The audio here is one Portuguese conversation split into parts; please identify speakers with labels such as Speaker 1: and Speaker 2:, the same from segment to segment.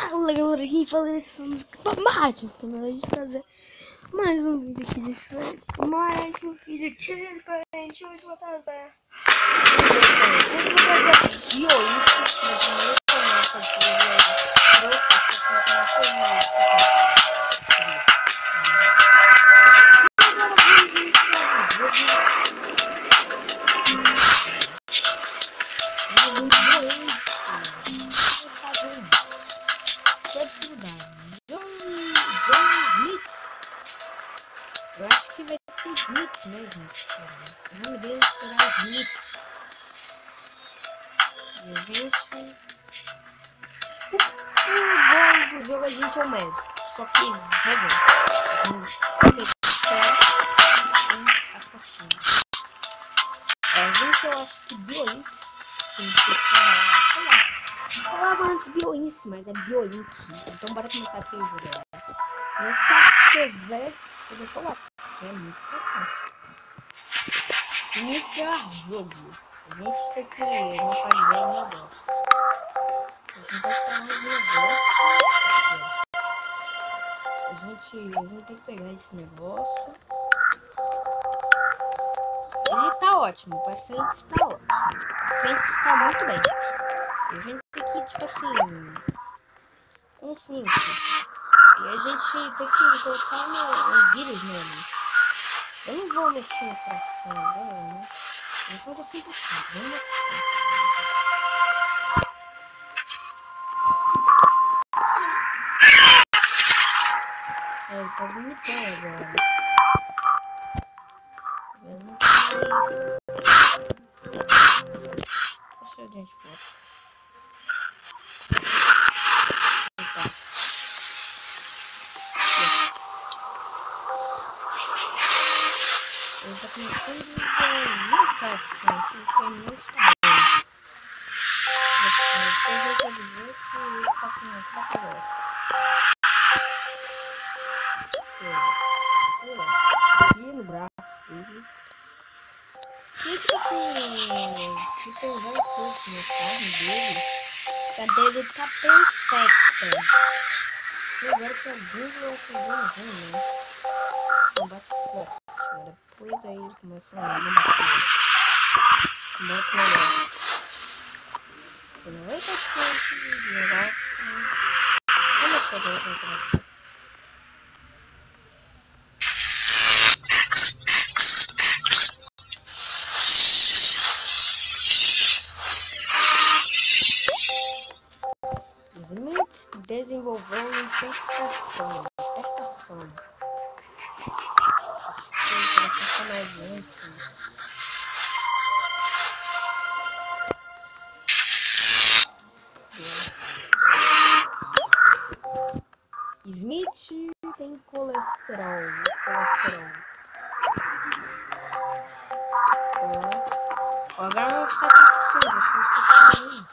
Speaker 1: Fala galera, aqui falando essa música Mate, como a gente trazer mais um vídeo aqui de frente, mais um vídeo aqui diferente. Hoje eu vou trazer eu acho que vai ser Smith mesmo. O nome dele será Smith. E a gente... O bom do jogo a gente é o médico. Só que um assassino. A gente, eu acho que Bioinx significa, sei lá. Eu falava antes Bioinx, mas é Bioinx. Então bora começar aqui o jogo, galera. Não esquece de se inscrever e deixar o like. É muito importante. Iniciar jogo. A gente tem que... não pode ver o negócio. A gente vai pegar uns negócios. A gente tem que pegar esse negócio. Ele tá ótimo. O paciente tá ótimo. O paciente tá muito bem. A gente tem que, tipo assim... com 5. E a gente tem que colocar um vírus nele. Eu não vou mexer no coração agora, né? O coração tá 100%. Vamos mexer. Ele tá vomitando agora. Eu não sei. Deixa eu gente fora. Tá. Ele tá começando a vomitar, porque não está bem. Assim, depois eu vou dizer que ele tá com uma capa. Sei lá, aqui no braço dele. E tipo assim, tem várias coisas na carne dele. A dele tá perfeita. E agora que alguns vão fazer ruim, né? São bate forte, mas depois aí eles começam a não bater. Bora pro negócio. Você não vai bater esse negócio. Como é que eu vou fazer? Smith desenvolveu infestação. Acho que ele vai ficar mais gente. Smith tem colesterol. Ó, agora não está 100%, acho que está com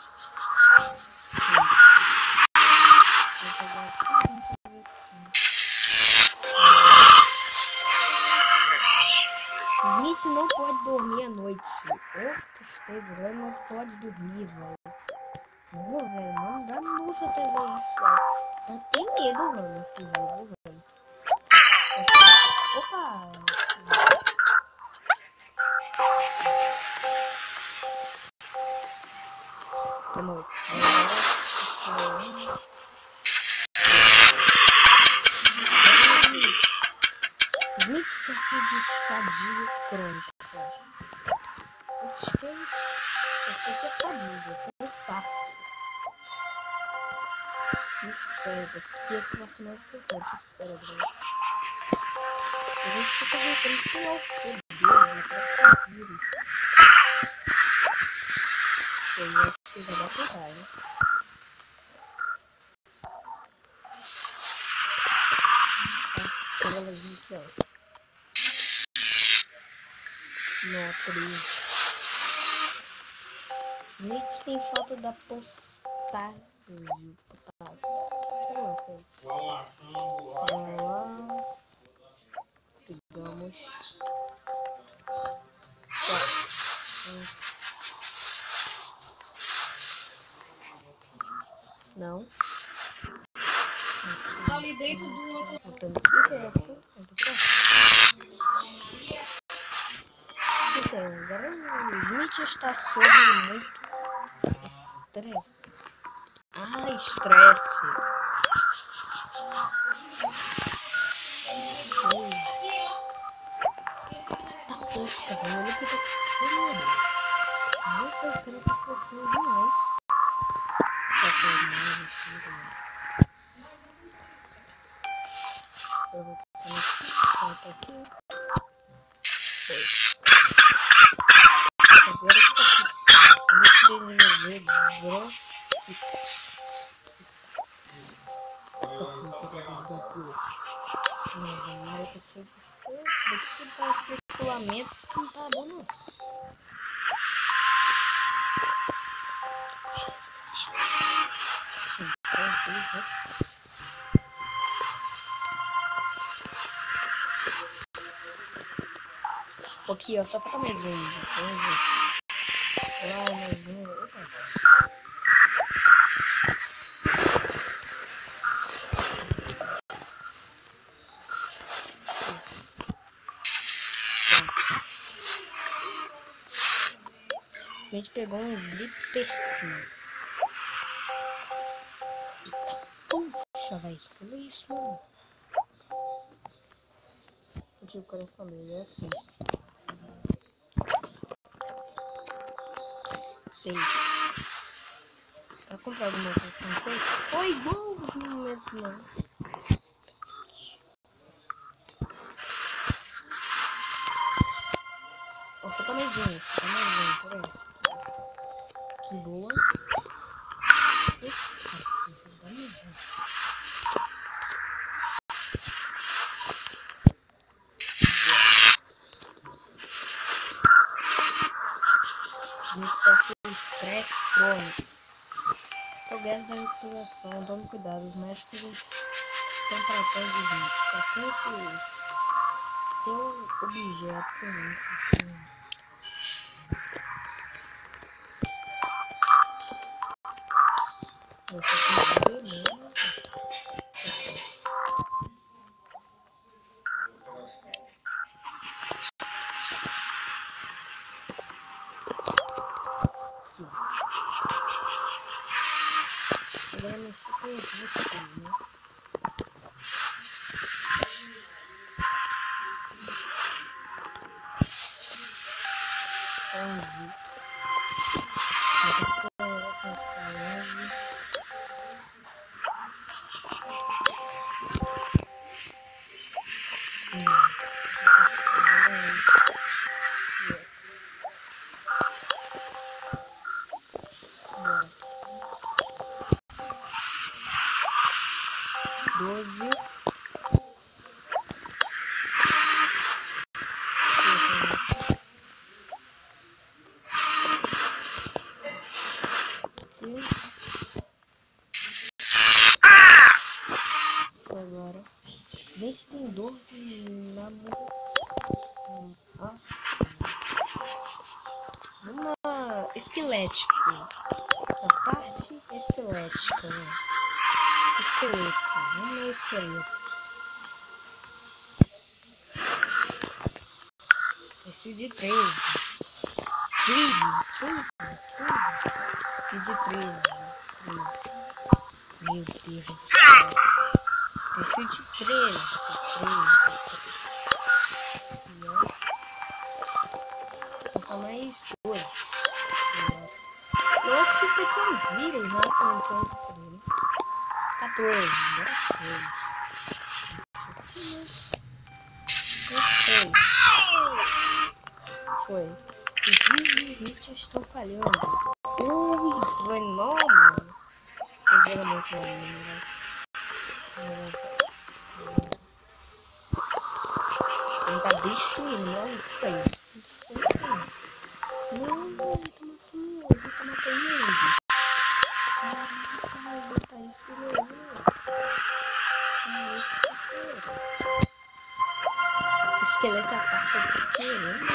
Speaker 1: Smith não pode dormir à noite. Tristeza, ele não pode dormir, velho. Não, velho, não dá luxo até ver isso, velho. Dá até medo, mano, esse jogo, velho. Opa! Demorou. Smith sofre de fadiga crônica. Oxe, que isso? Eu sei que é fadiga, cansaço. No cérebro, aqui é a parte mais importante, o cérebro. A gente fica tentando se lá o que dele, pra ficar vírus. Eu acho que já dá pra usar, né? Estrelazinha aqui, ó. No 3. Smith tem falta da postagem. Vamos lá. Pegamos. Não.
Speaker 2: ali dentro do outro.
Speaker 1: Voltando aqui, essa. Agora o Smith está sob muito estresse. Estresse. Tá puta, velho. Olha o que tá acontecendo. Não tô ficando com fofinho demais. Só que mais assim, eu vou botar aqui. Foi. Agora que tá acontecendo? Se não se desenvolver, virou. Mas que daqui tá circulamento não tá bom não. Aqui ó, só falta mais um. Mais um. Opa. A gente pegou um gripecinho. Puxa, velho. Tudo isso, mano. Aqui o coração dele é assim. 6. Pra comprar alguma coisa com 6? Oi, bom no momento não. Ó, falta mais um. Por essa. Que boa. A gente sofre estresse crônico. Progresso da recuperação. Tome cuidado. Os médicos estão tratando de gente. Alcance teu objeto por isso. Você tem que ver mesmo. Agora mexer com isso aqui, né? Vou alcançar 11. Doze. Agora, vê se tem dor na uma esquelética, na parte esquelética, né? Esqueleto, vamos no esqueleto. Esse de 13. 13. De 13. Meu Deus do céu. Esse de 13. Falta mais 2. Eu acho que isso aqui é um vírus, né? Que entrou no dele. 14. Foi. Os vídeos estão falhando. Foi mano. Eu jogo muito mal, né? Ele tá destruindo, olha isso aí. Não, ele tá matando ele. Caraca, vai botar isso mesmo. O esqueleto é a parte do esqueleto.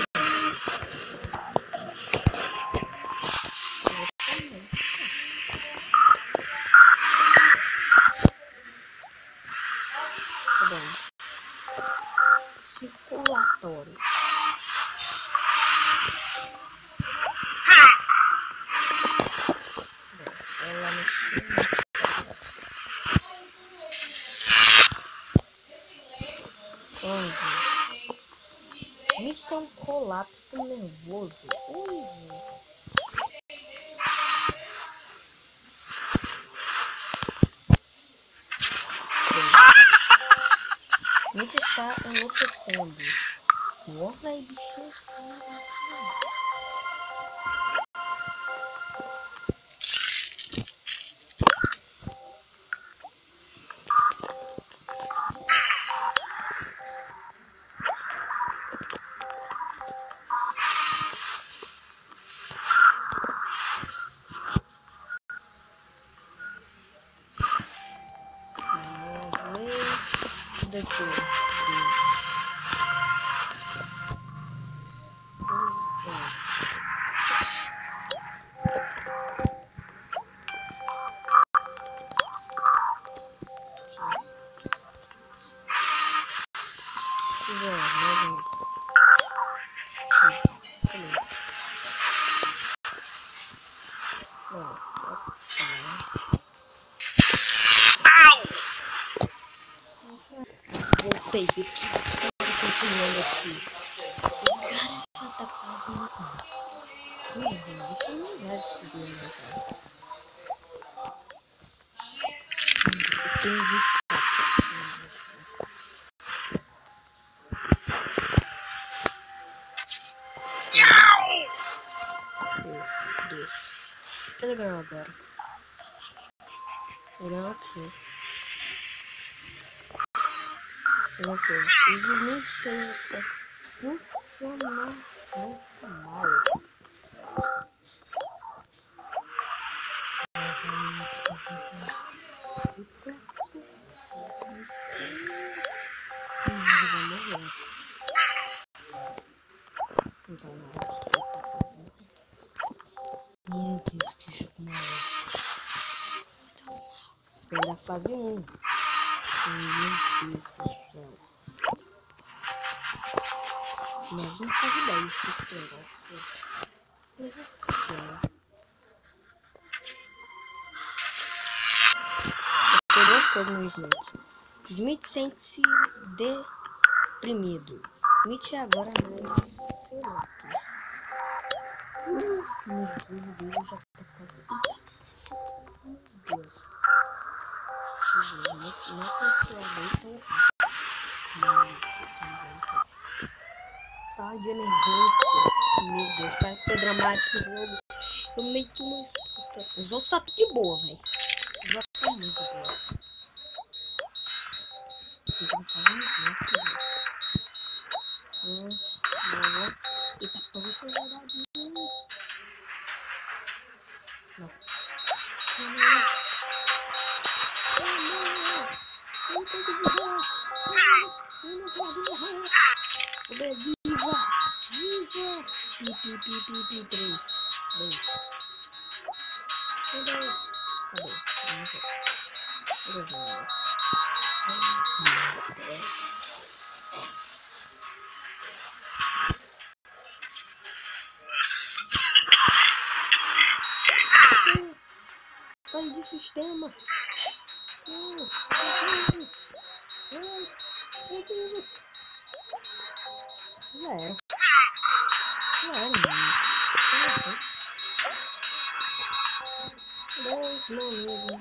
Speaker 1: Isso tem um colapso nervoso. Mitch está enlouquecendo. Morra aí, bicho. Voltei, continuando aqui. O cara já tá quase morrendo. Isso não vai conseguir, né, cara? Eu tenho 24. Deus. Telegram agora. Não, ok. Ok. Os limites têm funcionar muito mal. Meu Deus, que jogo maluco. Isso ainda fase 1. Meu Deus do céu. Imagina fase 10 desse negócio. Meu Deus do céu. Tem duas coisas no Smith. Smith sente-se deprimido. Smith agora mais, sei lá, cara. Meu Deus, o vídeo já tá quase... Meu Deus. Nossa, que eu sala de emergência. Meu Deus, parece que foi dramático o jogo. Eu meio que não escuta. Os outros tá tudo de boa, velho. Os outros tá muito boa. Tem que fazer nesse jogo. Eita, porra, foi verdade. Não. Viva! Viva! Pi, 3, 2, 1, 2. Acabou. Falha de sistema. Já era. Meu amigo,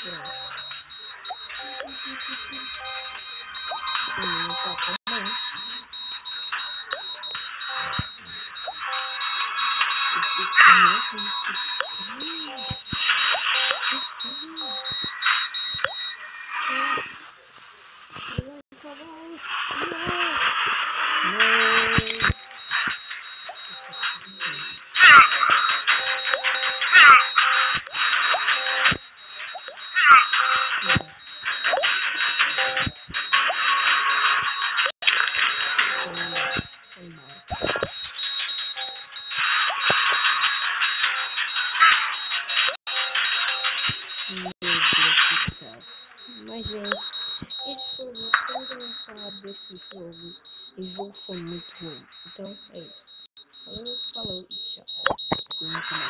Speaker 1: Mas, gente, esse foi o vídeo que eu queria falar desse jogo. Esse jogo foi muito ruim. Então, é isso. Falou e tchau.